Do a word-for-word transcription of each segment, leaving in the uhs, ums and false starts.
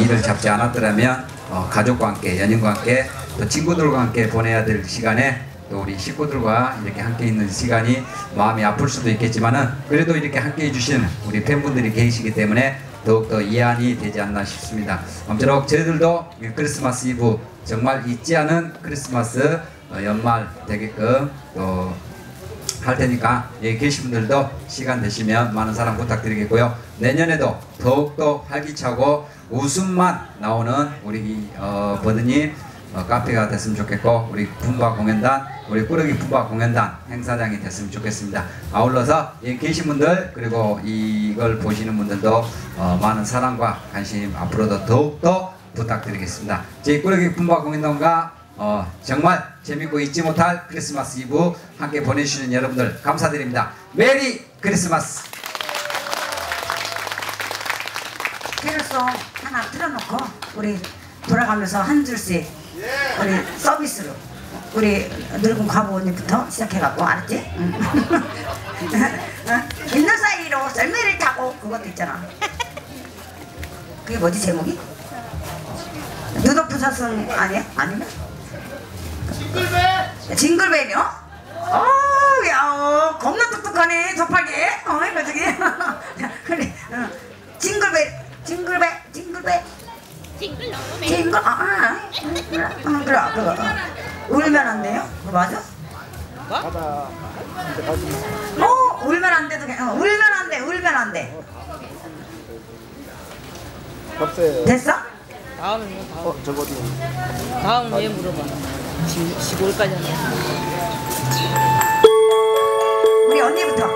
계획을 잡지 않았더라면 어, 가족과 함께, 연인과 함께, 또 친구들과 함께 보내야 될 시간에 또 우리 식구들과 이렇게 함께 있는 시간이 마음이 아플 수도 있겠지만은 그래도 이렇게 함께 해주시는 우리 팬분들이 계시기 때문에 더욱더 이해안이 되지 않나 싶습니다. 아무쪼록 저희들도 크리스마스 이브 정말 잊지 않은 크리스마스 어, 연말 되게끔 또 할 테니까 여기 계신 분들도 시간 되시면 많은 사랑 부탁드리겠고요. 내년에도 더욱더 활기차고 웃음만 나오는 우리 어, 버드님 어, 카페가 됐으면 좋겠고, 우리 분바 공연단, 우리 꾸러기 분바 공연단 행사장이 됐으면 좋겠습니다. 아울러서 여기 계신 분들, 그리고 이걸 보시는 분들도 어, 많은 사랑과 관심 앞으로도 더욱더 부탁드리겠습니다. 저희 꾸러기 분바 공연단과 어, 정말 재밌고 잊지 못할 크리스마스 이브 함께 보내주시는 여러분들 감사드립니다. 메리 크리스마스! 캐롤송 하나 틀어놓고 우리 돌아가면서 한 줄씩 우리 서비스로 우리 늙은 과부원님부터 시작해갖고, 알았지? 응. 있는 사이로 썰매를 타고, 그것도 있잖아. 그게 뭐지 제목이? 누더프 사슴 아니야? 아니면? 징글벨! 징글벨이요? 어우, 야, 어, 겁나 똑똑하네, 저팔계. 어, 이거 저기. 그래, 어. 징글벨, 징글벨, 징글벨. 징글, 징글, 아, 아, 그래, 어, 그래, 그거. 울면 안 돼요? 그거 맞아? 뭐? 어, 울면 안 돼도, 어, 울면 안 돼, 울면 안 돼. 됐어? 다음은 뭐 다음. 어, 저거 어디? 다음 왜 물어봐. 지금 십오월까지 하네. 우리 언니부터.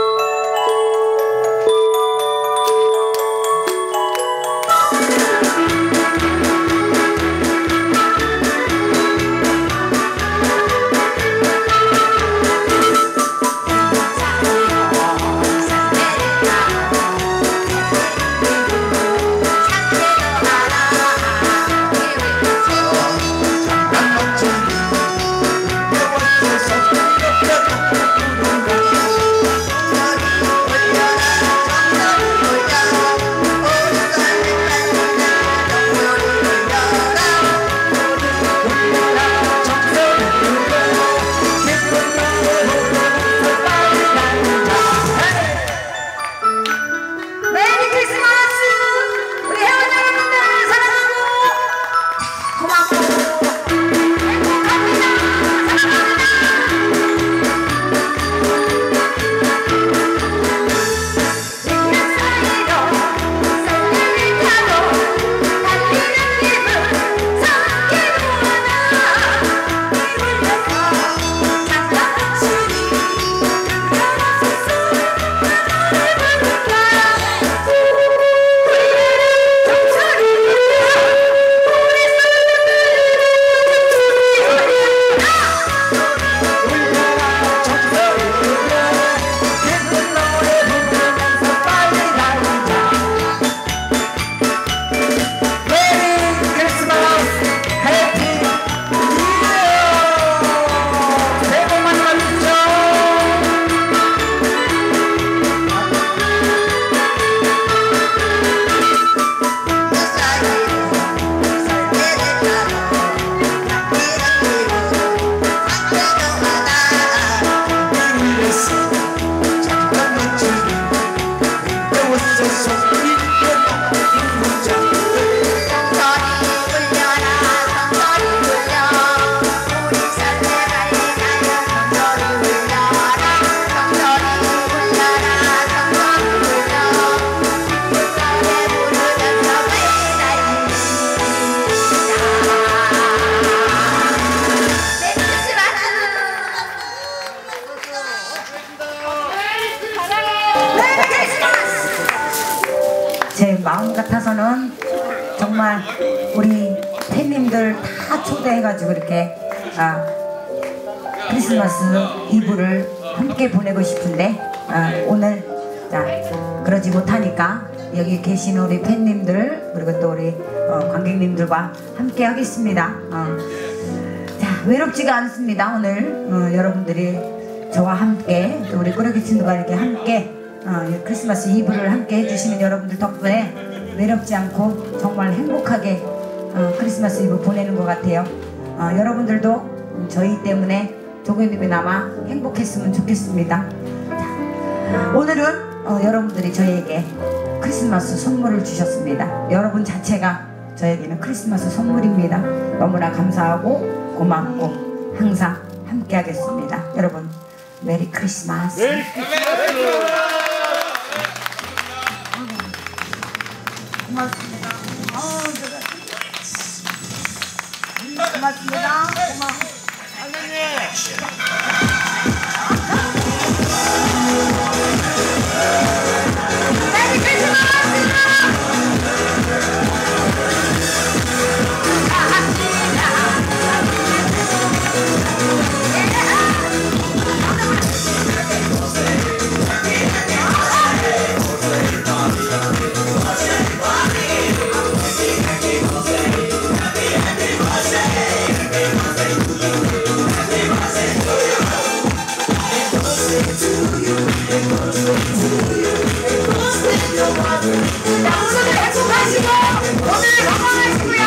제 마음 같아서는 정말 우리 팬님들 다 초대해가지고 이렇게 아, 크리스마스 이브를 함께 보내고 싶은데 아, 오늘 자, 그러지 못하니까 여기 계신 우리 팬님들 그리고 또 우리 어, 관객님들과 함께 하겠습니다. 어. 자, 외롭지가 않습니다. 오늘 어, 여러분들이 저와 함께 또 우리 꾸러기 친구가 이렇게 함께 어, 크리스마스 이브를 함께 해주시는 여러분들 덕분에 외롭지 않고 정말 행복하게 어, 크리스마스 이브 보내는 것 같아요. 어, 여러분들도 저희 때문에 조금이나마 행복했으면 좋겠습니다. 자, 오늘은 어, 여러분들이 저에게 크리스마스 선물을 주셨습니다. 여러분 자체가 저에게는 크리스마스 선물입니다. 너무나 감사하고 고맙고 항상 함께 하겠습니다. 여러분 메리 크리스마스. 메리 크리스마스. 고맙습니다. 어, 제가 고맙습니다. 고마워. 메리 크리스마스. 오늘 행복하시고 오늘 건강하시고요.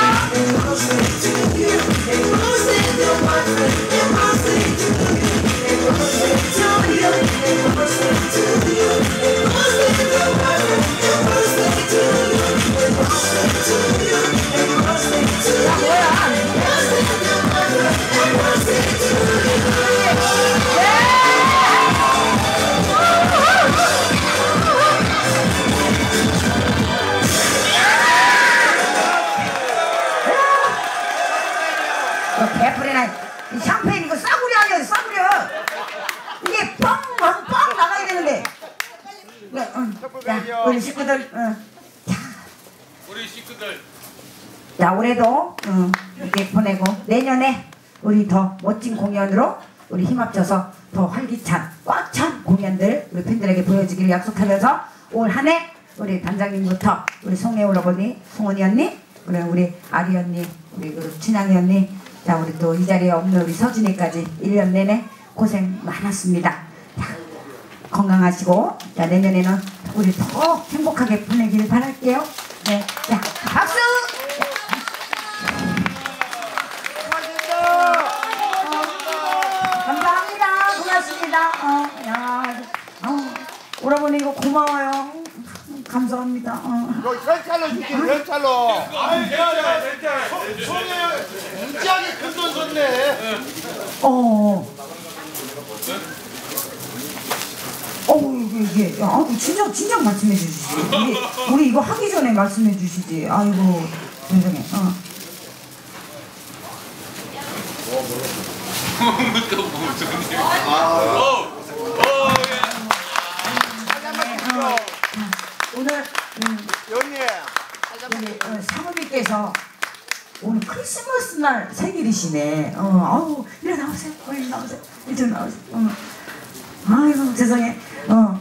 개뿔이나 샴페인 이거 싸구려 아니야 싸구려. 이게 뻥뻥뻥 나가야 되는데. 네, 응. 자, 우리 식구들 응. 자, 우리 식구들. 자 올해도 응, 이렇게 보내고 내년에 우리 더 멋진 공연으로 우리 힘합쳐서 더 활기찬 꽉 찬 공연들 우리 팬들에게 보여주기를 약속하면서 올 한 해 우리 단장님부터 우리 송혜 오라버니, 송은이 언니, 그리고 우리 아리 언니, 우리 그 춘향이 언니, 자 우리 또 이 자리에 없는 우리 서진이까지 일 년 내내 고생 많았습니다. 자, 건강하시고 자 내년에는 우리 더 행복하게 보내길 바랄게요. 네, 자 박수. 감사합니다. 고맙습니다. 어, 야, 어, 오라버니 이거 고마워요. 감사합니다. 어. 너 현찰로 줄게, 현찰로. 아이, 괜찮아, 괜찮아. 손에 무지하게 큰 돈 줬네. 어. 어, 이게, 이게, 야, 아이고, 진작, 진작 말씀해 주시지. 우리, 우리 이거 하기 전에 말씀해 주시지. 아이고, 세상에, 어. 또 무슨 일? 어, 어, 오늘, 음, 연예. 우리 어, 사모님께서 오늘 크리스마스 날 생일이시네. 어, 아우, 이리 나오세요. 어, 이리 나오세요. 이리 나오세요. 어. 아이고, 세상에. 어.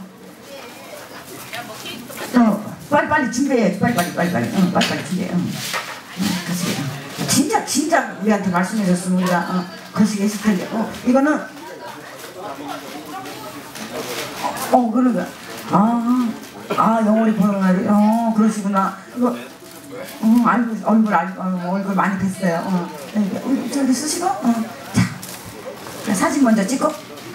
어, 빨리빨리 준비해. 빨리빨리, 빨리빨리. 어, 빨리빨리 준비해. 어. 어, 가시게. 어. 진작, 진작 우리한테 말씀해줬으면 우리가, 어, 거시기 했을 텐데. 어, 이거는, 어, 어 그런 거야. 아, 아, 영월이 보는 날이, 어, 그러시구나. 이거, 어, 알고, 얼굴, 알고, 어, 얼굴 많이 뵀어요. 어, 여기, 어, 저기 쓰시고, 어, 자, 자, 사진 먼저 찍고.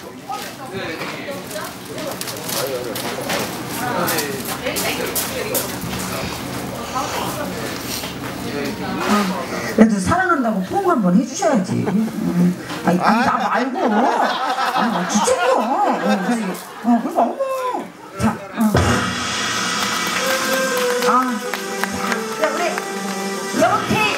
어, 그래도 사랑한다고 포옹 한번 해주셔야지. 음, 아니, 아니, 나 말고. 아, 주책이요. 어, 그지. 어, 그리고 어머. 자, 어. 아, 자, 우리 이렇게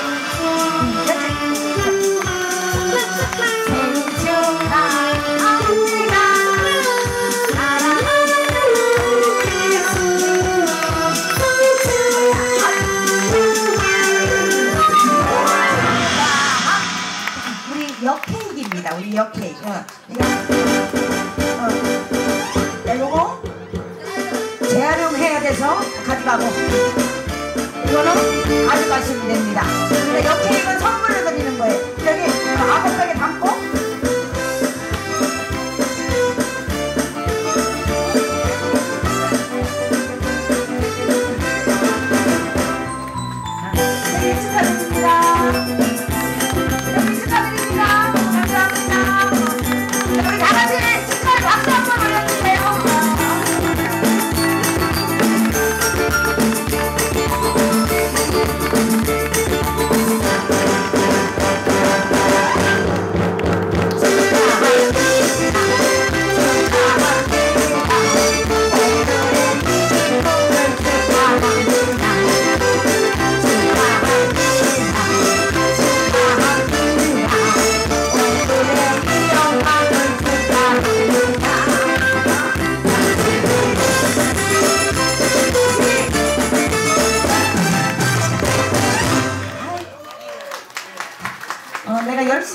우리 역케이크입니다. 우리 역케이크. 어, 이거, 어, 자, 요거 재활용해야 돼서 가져가고 이거는 가져가시면 됩니다. 근데 역케이크는 선물로 드리는 거예요. 여기 아홉백에 담고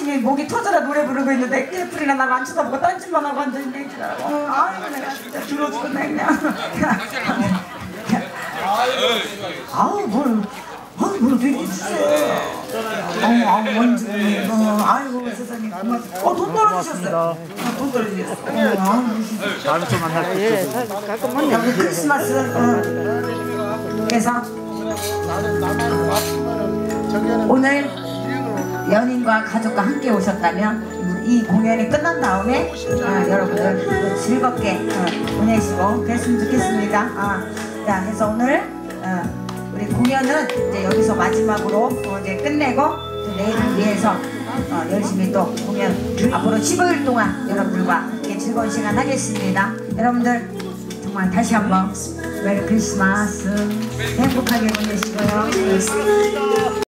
열심히 목이 터져라 노래 부르고 있는데 깨풀이나 나를 안 쳐다보고 딴짓만 하고 앉아있네. 어, 아이고 내가 진짜 들어 죽겠네 그냥. 아우 뭘 아우 뭘 되게 주세요. 어우 아우 뭔지 어, 아이고 세상에 고맙습니다. 어돈 떨어지셨어요. 어, 돈 떨어지셨어. 어, 아우 진짜. 다음에 또 만날 수 예, 있어. 가끔 야, 우리 크리스마스 어. 그래서 오늘 연인과 가족과 함께 오셨다면 이 공연이 끝난 다음에 어, 여러분들 즐겁게 어, 보내시고 그랬으면 좋겠습니다. 어, 자, 그래서 오늘 어, 우리 공연은 이제 여기서 마지막으로 어, 이제 끝내고 내일을 위해서 어, 열심히 또 공연 앞으로 십오 일 동안 여러분들과 함께 즐거운 시간 하겠습니다. 여러분들 정말 다시 한번 메리 크리스마스 행복하게 보내시고요.